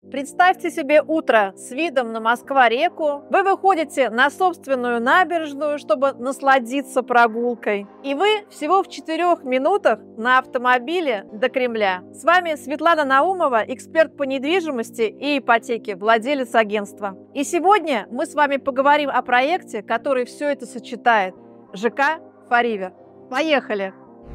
Представьте себе утро с видом на Москва-реку. Вы выходите на собственную набережную, чтобы насладиться прогулкой. И вы всего в 4 минутах на автомобиле до Кремля. С вами Светлана Наумова, эксперт по недвижимости и ипотеке, владелец агентства. И сегодня мы с вами поговорим о проекте, который все это сочетает. ЖК «Форивер». Поехали!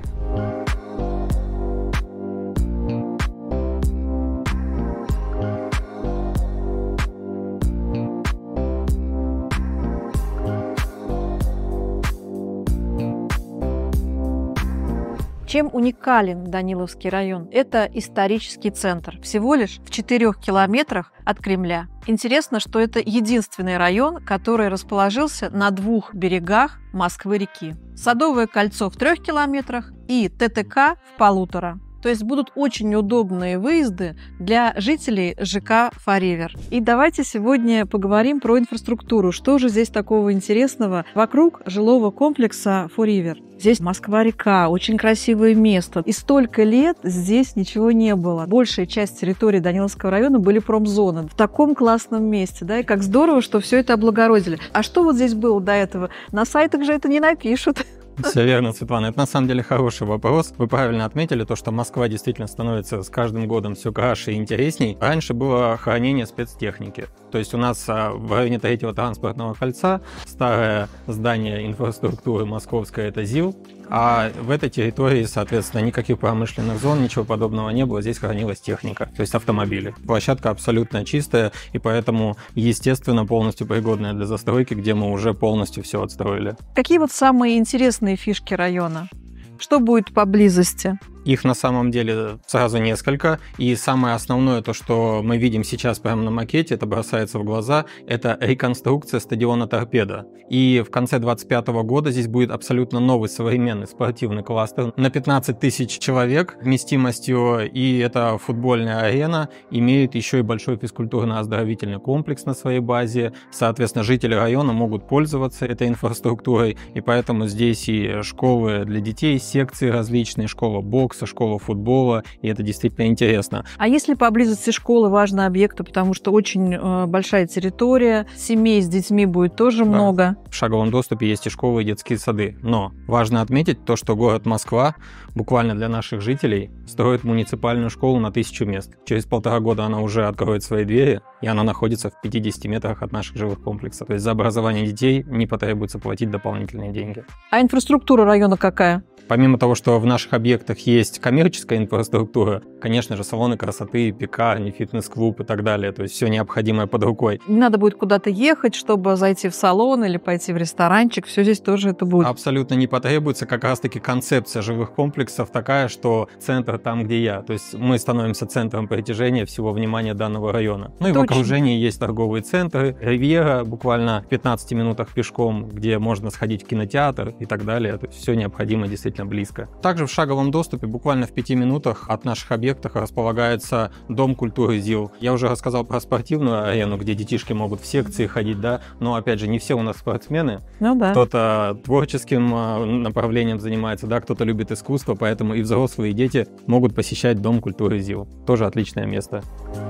Чем уникален Даниловский район? Это исторический центр, всего лишь в 4 километрах от Кремля. Интересно, что это единственный район, который расположился на 2 берегах Москвы-реки. Садовое кольцо в 3 километрах и ТТК в 1,5. То есть будут очень удобные выезды для жителей ЖК «Форивер». И давайте сегодня поговорим про инфраструктуру. Что же здесь такого интересного вокруг жилого комплекса «Форивер»? Здесь Москва-река, очень красивое место. И столько лет здесь ничего не было. Большая часть территории Даниловского района были промзоны. В таком классном месте, да, и как здорово, что все это облагородили. А что вот здесь было до этого? На сайтах же это не напишут. Все верно, Светлана. Это на самом деле хороший вопрос. Вы правильно отметили то, что Москва действительно становится с каждым годом все краше и интересней. Раньше было хранение спецтехники. То есть у нас в районе 3-го транспортного кольца старое здание инфраструктуры московское – это ЗИЛ. А в этой территории, соответственно, никаких промышленных зон, ничего подобного не было. Здесь хранилась техника, то есть автомобили. Площадка абсолютно чистая, и поэтому, естественно, полностью пригодная для застройки, где мы уже полностью все отстроили. Какие вот самые интересные фишки района? Что будет поблизости? Их на самом деле сразу несколько, и самое основное, то, что мы видим сейчас прямо на макете, это бросается в глаза, это реконструкция стадиона «Торпедо». И в конце 2025 года здесь будет абсолютно новый современный спортивный кластер на 15 тысяч человек вместимостью, и это футбольная арена, имеет еще и большой физкультурно-оздоровительный комплекс на своей базе. Соответственно, жители района могут пользоваться этой инфраструктурой, и поэтому здесь и школы для детей, секции различные, школа бокса, школа футбола, и это действительно интересно. А если поблизости школы важные объекты, потому что очень большая территория, семей с детьми будет тоже много? В шаговом доступе есть и школы, и детские сады. Но важно отметить то, что город Москва буквально для наших жителей строит муниципальную школу на 1000 мест. Через 1,5 года она уже откроет свои двери, и она находится в 50 метрах от наших жилых комплексов. То есть за образование детей не потребуется платить дополнительные деньги. А инфраструктура района какая? Помимо того, что в наших объектах есть коммерческая инфраструктура, конечно же, салоны красоты, пекарни, фитнес-клуб и так далее. То есть все необходимое под рукой. Не надо будет куда-то ехать, чтобы зайти в салон или пойти в ресторанчик. Все здесь тоже это будет. Абсолютно не потребуется. Как раз-таки концепция жилых комплексов такая, что центр там, где я. То есть мы становимся центром притяжения всего внимания данного района. Ну и в окружении есть торговые центры, Ривьера, буквально в 15 минутах пешком, где можно сходить в кинотеатр и так далее. То есть все необходимо действительно близко. Также в шаговом доступе буквально в 5 минутах от наших объектов располагается Дом культуры ЗИЛ. Я уже рассказал про спортивную арену, где детишки могут в секции ходить, да, но опять же не все у нас спортсмены. Ну да. Кто-то творческим направлением занимается, да, кто-то любит искусство, поэтому и взрослые, и дети могут посещать Дом культуры ЗИЛ. Тоже отличное место.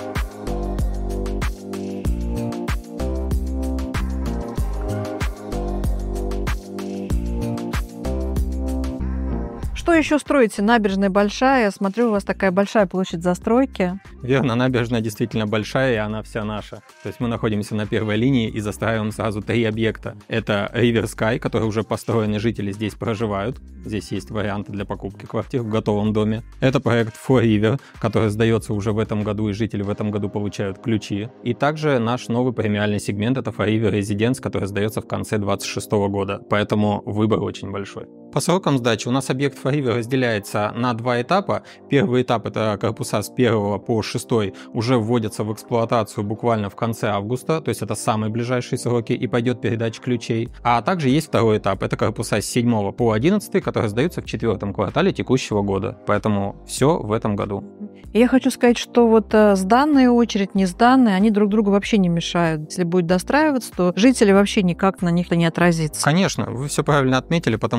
Что еще строите? Набережная большая. Смотрю, у вас такая большая площадь застройки. Верно, набережная действительно большая, и она вся наша. То есть мы находимся на первой линии и застраиваем сразу 3 объекта. Это River Sky, который уже построены, жители здесь проживают. Здесь есть варианты для покупки квартир в готовом доме. Это проект Форивер, который сдается уже в этом году, и жители в этом году получают ключи. И также наш новый премиальный сегмент — это Форивер Резиденс, который сдается в конце 2026 года. Поэтому выбор очень большой. По срокам сдачи у нас объект Форивер разделяется на 2 этапа. Первый этап — это корпуса с 1 по 6 уже вводятся в эксплуатацию буквально в конце августа, то есть это самые ближайшие сроки, и пойдет передача ключей. А также есть второй этап — это корпуса с 7 по 11, которые сдаются в 4-м квартале текущего года. Поэтому все в этом году. Я хочу сказать, что вот сданные очередь, не сданные, они друг другу вообще не мешают. Если будет достраиваться, то жители вообще никак на них не отразится. Конечно, вы все правильно отметили, потому что у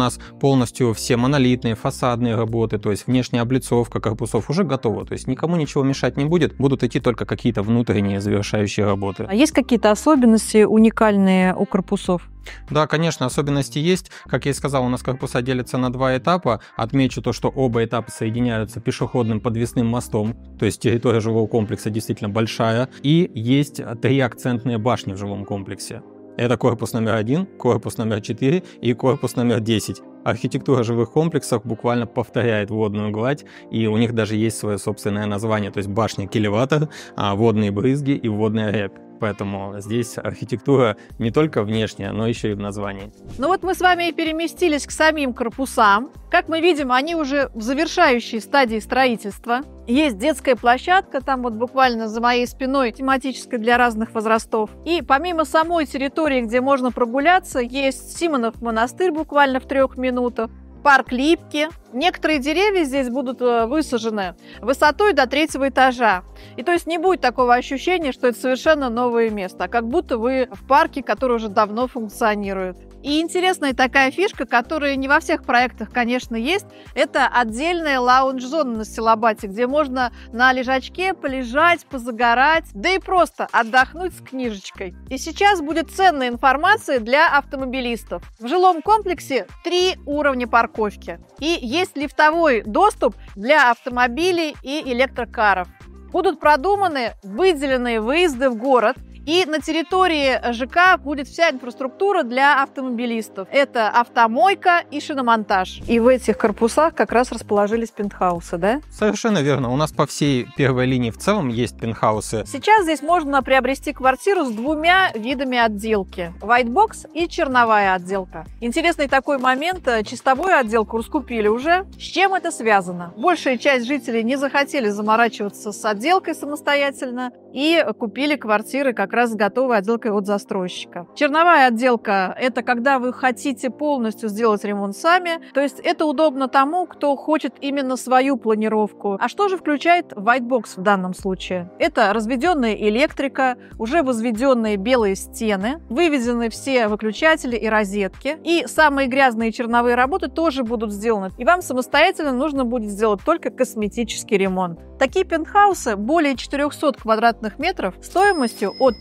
нас полностью все монолитные, фасадные работы, то есть внешняя облицовка корпусов уже готова. То есть никому ничего мешать не будет, будут идти только какие-то внутренние завершающие работы. А есть какие-то особенности уникальные у корпусов? Да, конечно, особенности есть. Как я и сказал, у нас корпуса делятся на два этапа. Отмечу то, что оба этапа соединяются пешеходным подвесным мостом, то есть территория жилого комплекса действительно большая. И есть 3 акцентные башни в жилом комплексе. Это корпус номер 1, корпус номер 4 и корпус номер 10. Архитектура жилых комплексов буквально повторяет водную гладь, и у них даже есть свое собственное название, то есть башня-кильватор, водные брызги и водная рябь. Поэтому здесь архитектура не только внешняя, но еще и в названии. Ну вот мы с вами и переместились к самим корпусам. Как мы видим, они уже в завершающей стадии строительства. Есть детская площадка, там вот буквально за моей спиной, тематическая для разных возрастов. И помимо самой территории, где можно прогуляться, есть Симонов монастырь буквально в 3 минутах, парк Липки. Некоторые деревья здесь будут высажены высотой до 3-го этажа. И то есть не будет такого ощущения, что это совершенно новое место, а как будто вы в парке, который уже давно функционирует. И интересная такая фишка, которая не во всех проектах, конечно, есть, это отдельная лаунж-зона на Стилобате, где можно на лежачке полежать, позагорать, да и просто отдохнуть с книжечкой. И сейчас будет ценная информация для автомобилистов. В жилом комплексе 3 уровня парковки. И есть лифтовой доступ для автомобилей и электрокаров. Будут продуманы выделенные выезды в город, и на территории ЖК будет вся инфраструктура для автомобилистов. Это автомойка и шиномонтаж. И в этих корпусах как раз расположились пентхаусы, да? Совершенно верно. У нас по всей первой линии в целом есть пентхаусы. Сейчас здесь можно приобрести квартиру с 2 видами отделки. Whitebox и черновая отделка. Интересный такой момент. Чистовую отделку раскупили уже. С чем это связано? Большая часть жителей не захотели заморачиваться с отделкой самостоятельно и купили квартиры как раз с готовой отделкой от застройщика. Черновая отделка – это когда вы хотите полностью сделать ремонт сами, то есть это удобно тому, кто хочет именно свою планировку. А что же включает Whitebox в данном случае? Это разведенная электрика, уже возведенные белые стены, выведены все выключатели и розетки, и самые грязные черновые работы тоже будут сделаны. И вам самостоятельно нужно будет сделать только косметический ремонт. Такие пентхаусы более 400 квадратных метров стоимостью от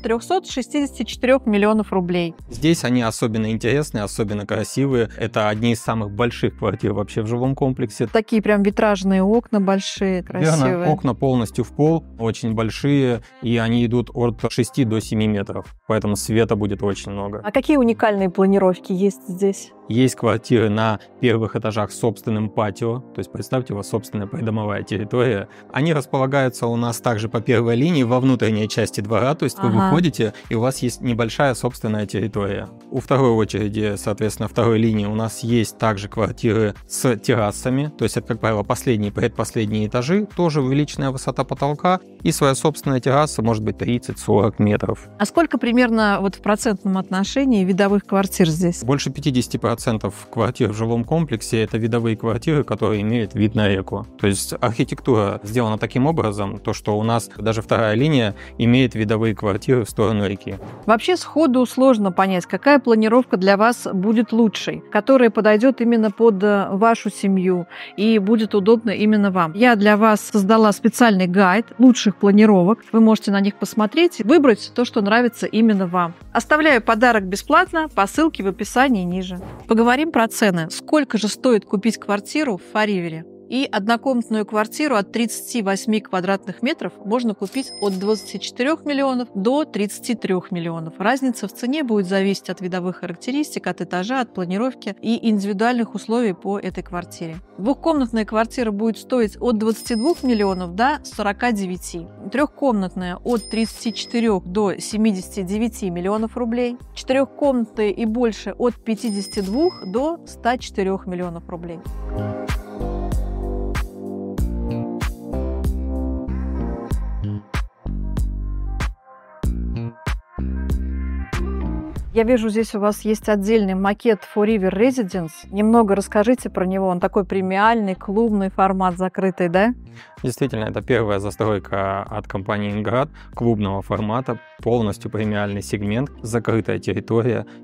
364 миллионов рублей. Здесь они особенно интересные, особенно красивые. Это одни из самых больших квартир вообще в жилом комплексе. Такие прям витражные окна большие, красивые. Верно, окна полностью в пол, очень большие, и они идут от 6 до 7 метров, поэтому света будет очень много. А какие уникальные планировки есть здесь? Есть квартиры на первых этажах с собственным патио, то есть представьте, у вас собственная придомовая территория. Они располагаются у нас также по первой линии во внутренней части двора, то есть вы выходите, и у вас есть небольшая собственная территория. У второй очереди, соответственно, второй линии у нас есть также квартиры с террасами, то есть это, как правило, последние и предпоследние этажи, тоже увеличенная высота потолка, и своя собственная терраса может быть 30-40 метров. А сколько примерно вот в процентном отношении видовых квартир здесь? Больше 50% квартир в жилом комплексе – это видовые квартиры, которые имеют вид на реку. То есть архитектура сделана таким образом, то, что у нас даже вторая линия имеет видовые квартиры в сторону реки. Вообще сходу сложно понять, какая планировка для вас будет лучшей, которая подойдет именно под вашу семью и будет удобна именно вам. Я для вас создала специальный гайд лучших планировок. Вы можете на них посмотреть и выбрать то, что нравится именно вам. Оставляю подарок бесплатно по ссылке в описании ниже. Поговорим про цены. Сколько же стоит купить квартиру в Фаривере? И однокомнатную квартиру от 38 квадратных метров можно купить от 24 миллионов до 33 миллионов. Разница в цене будет зависеть от видовых характеристик, от этажа, от планировки и индивидуальных условий по этой квартире. Двухкомнатная квартира будет стоить от 22 миллионов до 49. Трехкомнатная от 34 до 79 миллионов рублей. Четырехкомнатная и больше от 52 до 104 миллионов рублей. Я вижу, здесь у вас есть отдельный макет Forever Residence. Немного расскажите про него. Он такой премиальный, клубный формат, закрытый, да? Действительно, это первая застройка от компании «Инград» клубного формата, полностью премиальный сегмент, закрытая территория.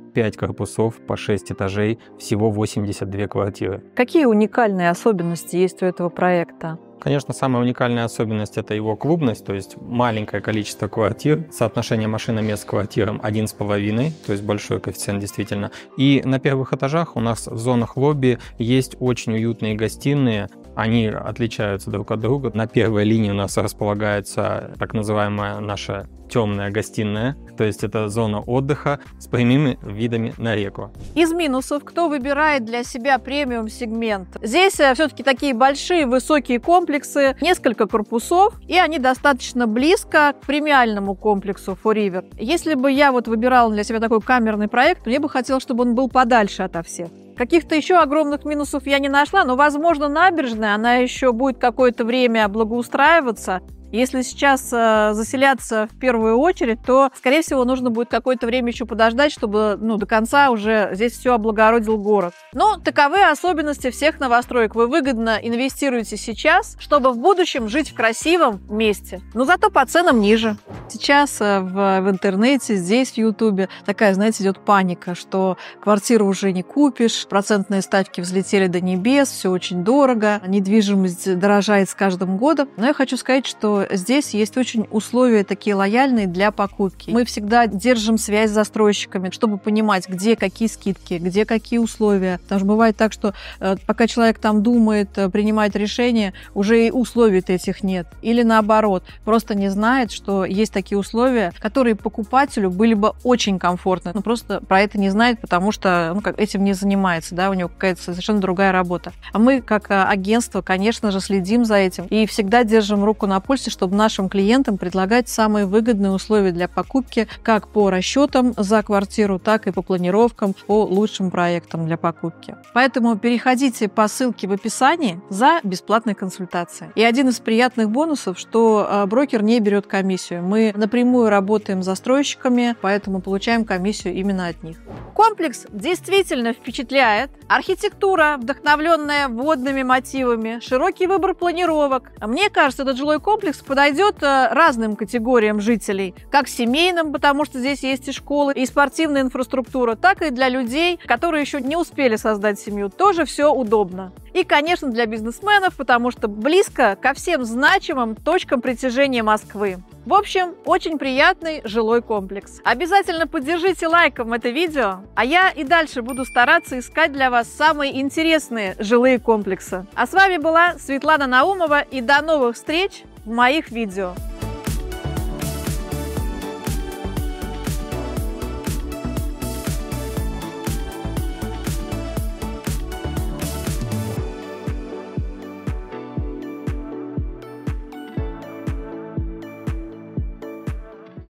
5 корпусов по 6 этажей, всего 82 квартиры. Какие уникальные особенности есть у этого проекта? Конечно, самая уникальная особенность – это его клубность, то есть маленькое количество квартир, соотношение машиномест с квартирам 1,5, то есть большой коэффициент действительно. И на первых этажах у нас в зонах лобби есть очень уютные гостиные, они отличаются друг от друга. На первой линии у нас располагается так называемая наша темная гостиная, то есть это зона отдыха с прямыми видами на реку. Из минусов, кто выбирает для себя премиум-сегмент? Здесь все-таки такие большие высокие комплексы, несколько корпусов, и они достаточно близко к премиальному комплексу For River. Если бы я выбирала для себя такой камерный проект, мне бы хотелось, чтобы он был подальше ото всех. Каких-то еще огромных минусов я не нашла, но, возможно, набережная, она еще будет какое-то время благоустраиваться. Если сейчас заселяться в первую очередь, то, скорее всего, нужно будет какое-то время еще подождать, чтобы до конца уже здесь все облагородил город. Но таковы особенности всех новостроек. Вы выгодно инвестируете сейчас, чтобы в будущем жить в красивом месте, но зато по ценам ниже. Сейчас в интернете, здесь, в Ютубе такая, знаете, идет паника, что квартиру уже не купишь, процентные ставки взлетели до небес, все очень дорого, недвижимость дорожает с каждым годом. Но я хочу сказать, что здесь есть очень условия такие лояльные для покупки. Мы всегда держим связь с застройщиками, чтобы понимать, где какие скидки, где какие условия. Потому что бывает так, что пока человек там думает, принимает решение, уже и условий этих нет. Или наоборот, просто не знает, что есть такие условия, которые покупателю были бы очень комфортны. Но просто про это не знает, потому что этим не занимается, да, у него какая-то совершенно другая работа. А мы, как агентство, конечно же, следим за этим и всегда держим руку на пульсе, чтобы нашим клиентам предлагать самые выгодные условия для покупки как по расчетам за квартиру, так и по планировкам, по лучшим проектам для покупки. Поэтому переходите по ссылке в описании за бесплатной консультацией. И один из приятных бонусов, что брокер не берет комиссию. Мы напрямую работаем с застройщиками, поэтому получаем комиссию именно от них. Комплекс действительно впечатляет. Архитектура, вдохновленная водными мотивами, широкий выбор планировок. Мне кажется, этот жилой комплекс подойдет разным категориям жителей, как семейным, потому что здесь есть и школы, и спортивная инфраструктура, так и для людей, которые еще не успели создать семью. Тоже все удобно. И, конечно, для бизнесменов, потому что близко ко всем значимым точкам притяжения Москвы. В общем, очень приятный жилой комплекс. Обязательно поддержите лайком это видео, а я и дальше буду стараться искать для вас самые интересные жилые комплексы. А с вами была Светлана Наумова, и до новых встреч в моих видео.